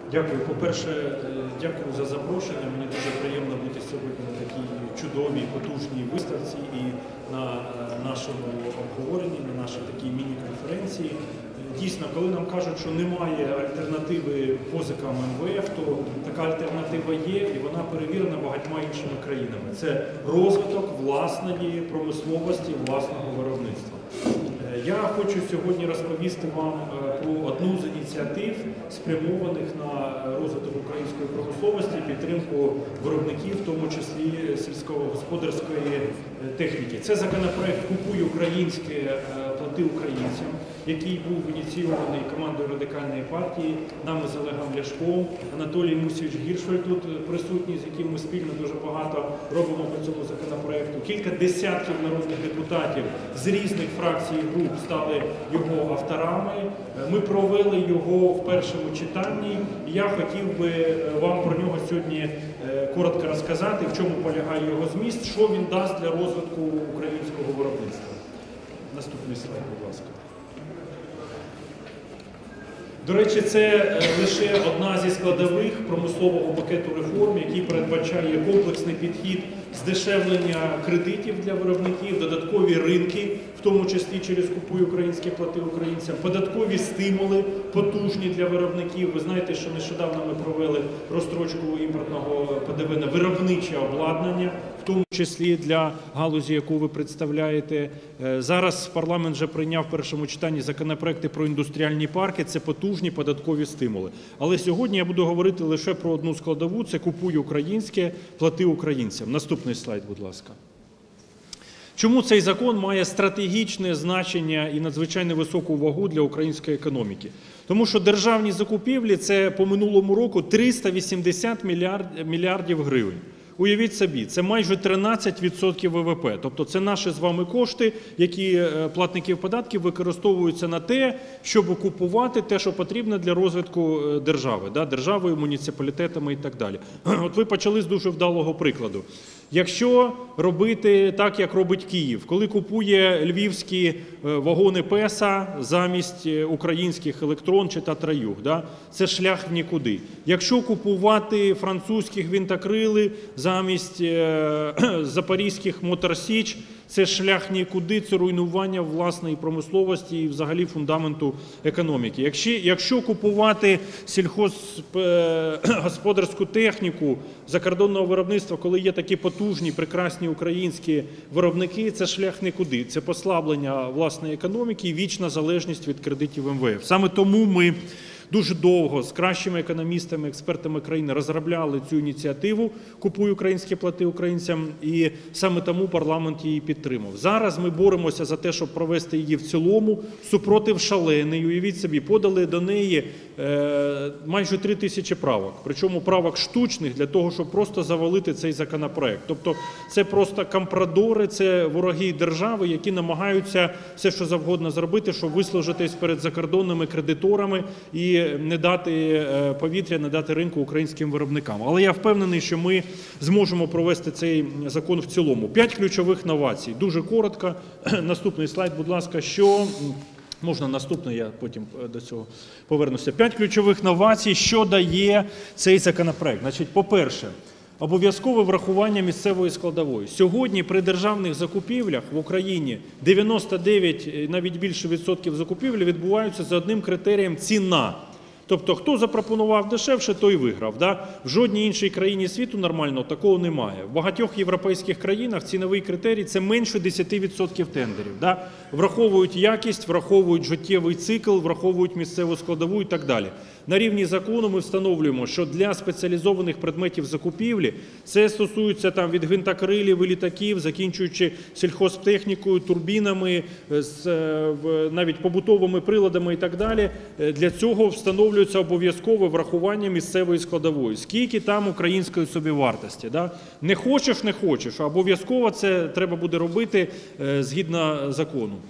Дякую. По-перше, дякую за запрошення. Мені дуже приємно бути сьогодні на такій чудовій, потужній виставці і на нашому обговоренні, на нашій такій міні-конференції. Дійсно, коли нам кажуть, що немає альтернативи позикам МВФ, то така альтернатива є і вона перевірена багатьма іншими країнами. Це розвиток власної промисловості, власного виробництва. Я хочу сьогодні розповісти вам про одну з ініціатив, спрямованих на розвиток української промисловості, підтримку виробників, в тому числі сільськогосподарської техніки. Це законопроект «Купуй українське, плати українцям», який був ініційований командою Радикальної партії, нами з Олегом Ляшком, Анатолій Мусійович Гіршфельд тут присутній, з яким ми спільно дуже багато робимо по цьому законопроекту. Кілька десятків народних депутатів з різних фракцій і груп стали його авторами. Ми провели його в першому читанні, і я хотів би вам про нього сьогодні коротко розказати, в чому полягає його зміст, що він дасть для розвитку українського виробництва. Наступний слайд, будь ласка. До речі, це лише одна зі складових промислового пакету реформ, який передбачає комплексний підхід здешевлення кредитів для виробників, додаткові ринки, в тому числі через «Купуй українське, плати українцям», податкові стимули потужні для виробників. Ви знаєте, що нещодавно ми провели розстрочку імпортного ПДВ на виробниче обладнання, в тому числі для галузі, яку ви представляєте. Зараз парламент вже прийняв в першому читанні законопроекти про індустріальні парки, це потужні податкові стимули. Але сьогодні я буду говорити лише про одну складову, це «Купуй українське, плати українцям». Наступний слайд, будь ласка. Чому цей закон має стратегічне значення і надзвичайно високу вагу для української економіки? Тому що державні закупівлі – це по минулому року 380 мільярдів гривень. Уявіть собі, це майже 13% ВВП. Тобто це наші з вами кошти, які платників податків використовуються на те, щоб купувати те, що потрібно для розвитку держави, державою, муніципалітетами і так далі. От ви почали з дуже вдалого прикладу. Якщо робити так, як робить Київ, коли купує львівські вагони ПЕСА замість українських «Електрон» чи «Татра-Юг», це шлях в нікуди. Якщо купувати французькі гвинтокрили замість запорізьких «Мотор Січ», це шлях нікуди, це руйнування власної промисловості і взагалі фундаменту економіки. Якщо купувати сільхозгосподарську техніку закордонного виробництва, коли є такі потужні, прекрасні українські виробники, це шлях нікуди. Це послаблення власної економіки і вічна залежність від кредитів МВФ. Саме тому ми дуже довго з кращими економістами, експертами країни розробляли цю ініціативу «Купуй українське, плати українцям», і саме тому парламент її підтримав. Зараз ми боремося за те, щоб провести її в цілому. Супротив шалений. Уявіть собі, подали до неї майже 3000 правок. Причому правок штучних для того, щоб просто завалити цей законопроект. Тобто це просто компрадори, це вороги держави, які намагаються все, що завгодно зробити, щоб вислужитись перед закордонними кредиторами і не дати повітря, не дати ринку українським виробникам. Але я впевнений, що ми зможемо провести цей закон в цілому. 5 ключових новацій. Дуже коротко. Наступний слайд, будь ласка. Можна наступний, я потім до цього повернуся. 5 ключових новацій, що дає цей законопроект. Значить, по-перше, обов'язкове врахування місцевої складової. Сьогодні при державних закупівлях в Україні 99, навіть більше відсотків закупівлі відбуваються за одним критерієм – ціна. Тобто, хто запропонував дешевше, той виграв. В жодній іншій країні світу нормального такого немає. В багатьох європейських країнах ціновий критерій – це менше 10% тендерів. Враховують якість, враховують життєвий цикл, враховують місцеву складову і так далі. На рівні закону ми встановлюємо, що для спеціалізованих предметів закупівлі, це стосується від гвинтокрилів і літаків, закінчуючи сільхозтехнікою, турбінами, навіть побутовими приладами і так далі, для цього встановлюється обов'язкове врахування місцевої складової. Скільки там української собівартості. Не хочеш, не хочеш, а обов'язково це треба буде робити згідно закону.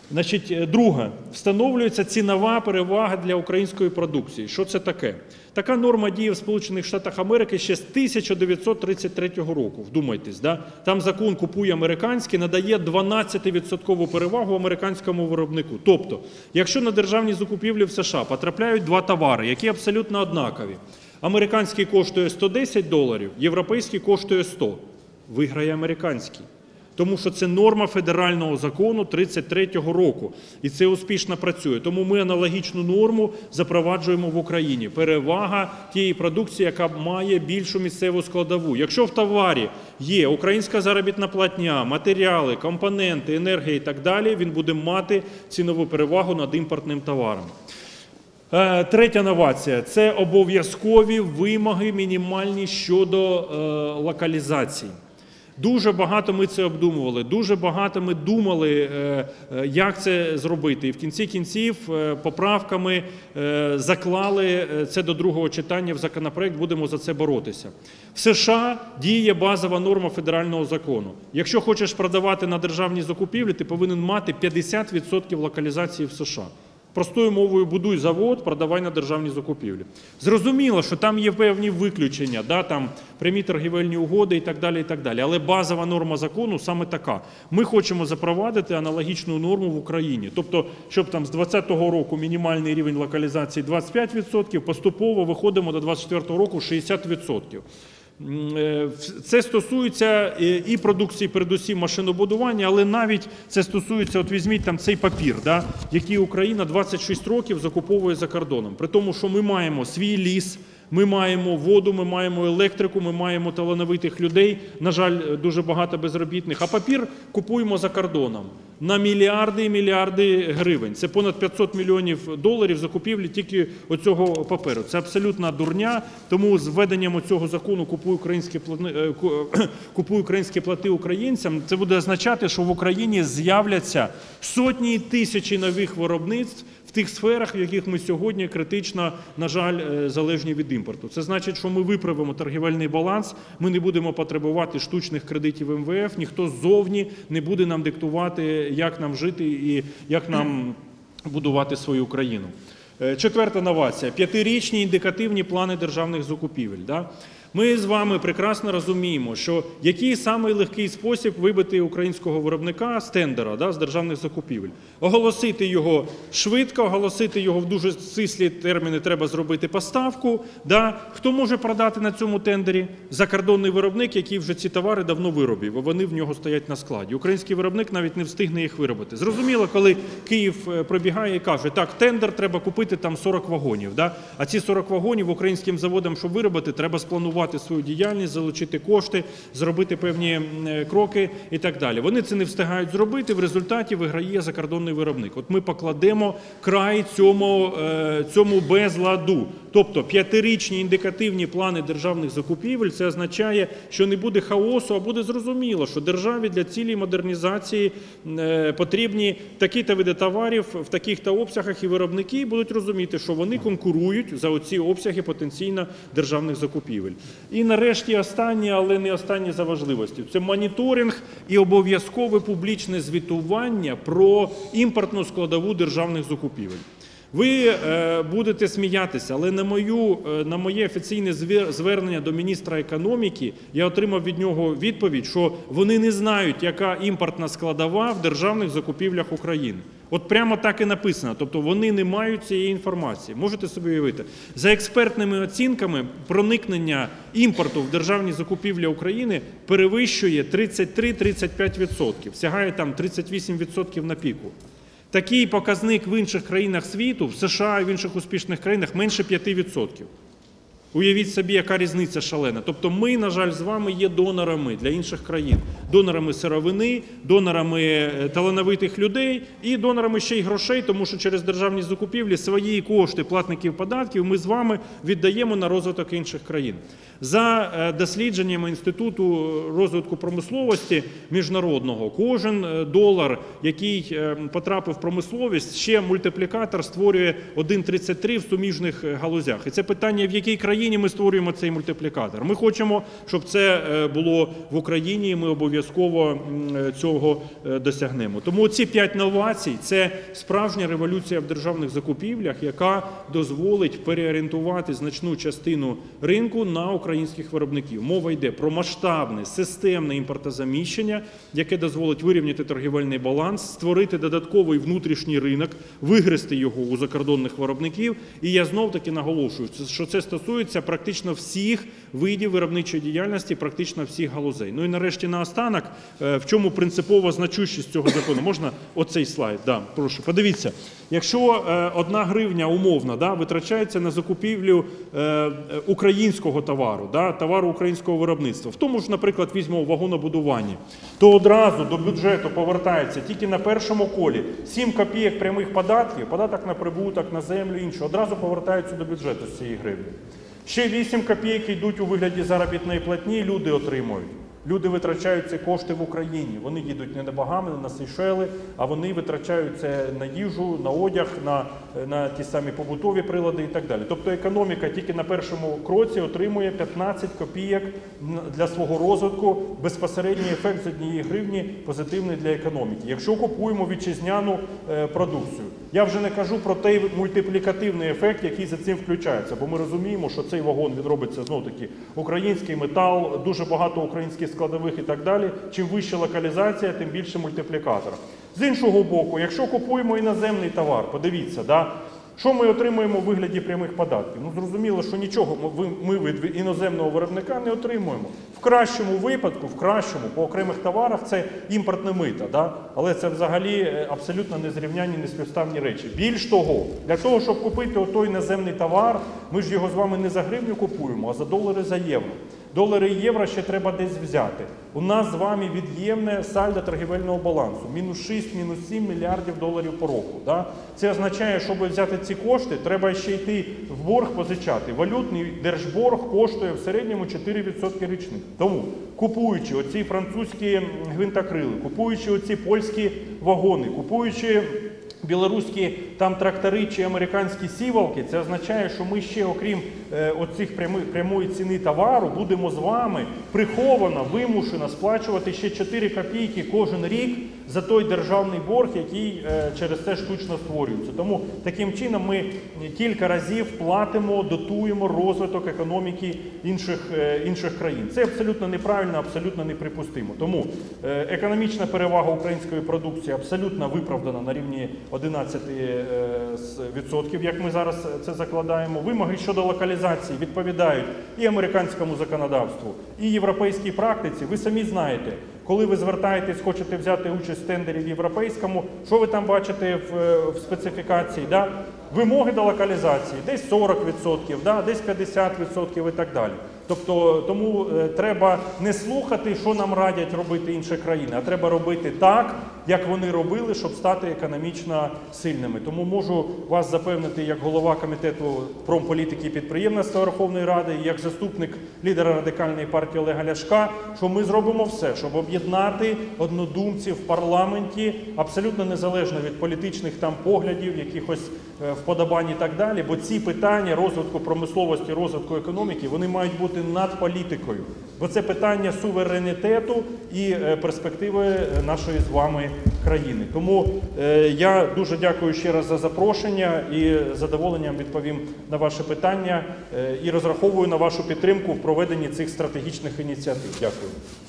Значить, друге, встановлюється цінова перевага для української продукції. Що це таке? Така норма діє в Сполучених Штатах Америки ще з 1933 року. Вдумайтесь, да? Там закон «Купуй американське» надає 12% перевагу американському виробнику. Тобто, якщо на державні закупівлі в США потрапляють два товари, які абсолютно однакові, американський коштує $110, європейський коштує 100, виграє американський. Тому що це норма федерального закону 1933 року. І це успішно працює. Тому ми аналогічну норму запроваджуємо в Україні. Перевага тієї продукції, яка має більшу місцеву складову. Якщо в товарі є українська заробітна платня, матеріали, компоненти, енергія і так далі, він буде мати цінову перевагу над імпортним товаром. Третя новація – це обов'язкові вимоги мінімальні щодо локалізації. Дуже багато ми це обдумували, дуже багато ми думали, як це зробити. І в кінці кінців поправками заклали це до другого читання в законопроект, будемо за це боротися. В США діє базова норма федерального закону. Якщо хочеш продавати на державні закупівлі, ти повинен мати 50% локалізації в США. Простою мовою, будуй завод, продавай на державні закупівлі. Зрозуміло, що там є певні виключення, да, там прямі торгівельні угоди і так далі, але базова норма закону саме така. Ми хочемо запровадити аналогічну норму в Україні. Тобто, щоб там з 2020 року мінімальний рівень локалізації 25%, поступово виходимо до 2024 року 60%. Це стосується і продукції, передусім машинобудування, але навіть це стосується, от візьміть там цей папір, да, який Україна 26 років закуповує за кордоном. При тому, що ми маємо свій ліс, ми маємо воду, ми маємо електрику, ми маємо талановитих людей, на жаль, дуже багато безробітних, а папір купуємо за кордоном на мільярди і мільярди гривень. Це понад 500 мільйонів доларів закупівлі тільки оцього паперу. Це абсолютна дурня, тому з введенням цього закону «Купуй українське, плати українцям» це буде означати, що в Україні з'являться сотні і тисячі нових виробництв в тих сферах, в яких ми сьогодні критично, на жаль, залежні від імпорту. Це значить, що ми виправимо торгівельний баланс, ми не будемо потребувати штучних кредитів МВФ, ніхто ззовні не буде нам диктувати, як нам жити і як нам будувати свою країну. Четверта новація – 5-річні індикативні плани державних закупівель. Да? Ми з вами прекрасно розуміємо, що який самий легкий спосіб вибити українського виробника з тендера, да, з державних закупівель. Оголосити його швидко, оголосити його в дуже стислі терміни, треба зробити поставку. Да. Хто може продати на цьому тендері? Закордонний виробник, який вже ці товари давно виробив, а вони в нього стоять на складі. Український виробник навіть не встигне їх виробити. Зрозуміло, коли Київ прибігає і каже, так, тендер, треба купити там 40 вагонів. Да. А ці 40 вагонів українським заводам, щоб виробити, треба спланувати свою діяльність, залучити кошти, зробити певні кроки і так далі. Вони це не встигають зробити, в результаті виграє закордонний виробник. От ми покладемо край цьому безладу. Тобто 5-річні індикативні плани державних закупівель, це означає, що не буде хаосу, а буде зрозуміло, що державі для цілей модернізації потрібні такі-то види товарів в таких-то обсягах, і виробники будуть розуміти, що вони конкурують за оці обсяги потенційно державних закупівель. І нарешті останнє, але не останнє за важливістю. Це моніторинг і обов'язкове публічне звітування про імпортну складову державних закупівель. Ви будете сміятися, але на моє офіційне звернення до міністра економіки я отримав від нього відповідь, що вони не знають, яка імпортна складова в державних закупівлях України. От прямо так і написано, тобто вони не мають цієї інформації. Можете собі уявити? За експертними оцінками, проникнення імпорту в державні закупівлі України перевищує 33-35%, сягає там 38% на піку. Такий показник в інших країнах світу, в США і в інших успішних країнах, менше 5%. Уявіть собі, яка різниця шалена. Тобто ми, на жаль, з вами є донорами для інших країн. Донорами сировини, донорами талановитих людей і донорами ще й грошей, тому що через державні закупівлі свої кошти платників податків ми з вами віддаємо на розвиток інших країн. За дослідженнями Інституту розвитку промисловості міжнародного, кожен долар, який потрапив в промисловість, ще мультиплікатор створює 1,33 в суміжних галузях. І це питання, в якій країні країні ми створюємо цей мультиплікатор. Ми хочемо, щоб це було в Україні, і ми обов'язково цього досягнемо. Тому ці 5 новацій – це справжня революція в державних закупівлях, яка дозволить переорієнтувати значну частину ринку на українських виробників. Мова йде про масштабне, системне імпортозаміщення, яке дозволить вирівняти торгівельний баланс, створити додатковий внутрішній ринок, вигризти його у закордонних виробників. І я знов-таки наголошую, що це стосується практично всіх видів виробничої діяльності, практично всіх галузей. Ну і нарешті наостанок, в чому принципова значущість цього закону. Можна оцей слайд? Да, прошу. Подивіться, якщо 1 гривня умовно витрачається на закупівлю українського товару, товару українського виробництва, в тому ж, наприклад, візьмемо вагонобудуванні, то одразу до бюджету повертається тільки на першому колі 7 копійок прямих податків, податок на прибуток, на землю, інше, одразу повертаються до бюджету з цієї гривні. Ще 8 копійок йдуть у вигляді заробітної платні, люди отримують. Люди витрачають ці кошти в Україні. Вони їдуть не на Багами, не на Сейшели, а вони витрачають це на їжу, на одяг, на ті самі побутові прилади і так далі. Тобто економіка тільки на першому кроці отримує 15 копійок для свого розвитку, безпосередній ефект з 1 гривні позитивний для економіки. Якщо купуємо вітчизняну продукцію. Я вже не кажу про той мультиплікативний ефект, який за цим включається, бо ми розуміємо, що цей вагон відробиться знов-таки український метал, дуже багато українських складових і так далі. Чим вища локалізація, тим більше мультиплікатор. З іншого боку, якщо купуємо іноземний товар, подивіться, що ми отримуємо у вигляді прямих податків? Ну, зрозуміло, що нічого ми від іноземного виробника не отримуємо. В кращому випадку, по окремих товарах це імпортне мито, але це взагалі абсолютно незрівнянні, неспівставні речі. Більш того, для того, щоб купити отой іноземний товар, ми ж його з вами не за гривню купуємо, а за долари, за євро. Долари і євро ще треба десь взяти. У нас з вами від'ємне сальдо торгівельного балансу. Мінус 6, мінус 7 мільярдів доларів по року. Це означає, щоб взяти ці кошти, треба ще йти в борг позичати. Валютний держборг коштує в середньому 4% річних. Тому, купуючи оці французькі гвинтокрили, купуючи оці польські вагони, купуючи білоруські там трактори чи американські сівалки, це означає, що ми ще, окрім оцих прямої ціни товару, будемо з вами приховано, вимушено сплачувати ще 4 копійки кожен рік за той державний борг, який через це штучно створюється. Тому таким чином ми кілька разів платимо, дотуємо розвиток економіки інших країн. Це абсолютно неправильно, абсолютно неприпустимо. Тому економічна перевага української продукції абсолютно виправдана на рівні 11%, як ми зараз це закладаємо. Вимоги щодо локалізації відповідають і американському законодавству, і європейській практиці. Ви самі знаєте, коли ви звертаєтесь, хочете взяти участь в тендері в європейському, що ви там бачите в специфікації? Вимоги до локалізації, десь 40%, десь 50% і так далі. Тобто, тому треба не слухати, що нам радять робити інші країни, а треба робити так, як вони робили, щоб стати економічно сильними. Тому можу вас запевнити, як голова Комітету промполітики і підприємництва Верховної Ради, і як заступник лідера Радикальної партії Олега Ляшка, що ми зробимо все, щоб об'єднати однодумців в парламенті, абсолютно незалежно від політичних там поглядів, якихось вподобань і так далі, бо ці питання розвитку промисловості, розвитку економіки, вони мають бути над політикою. Бо це питання суверенітету і перспективи нашої з вами країни. Тому я дуже дякую ще раз за запрошення і з задоволенням відповім на ваше питання і розраховую на вашу підтримку в проведенні цих стратегічних ініціатив. Дякую.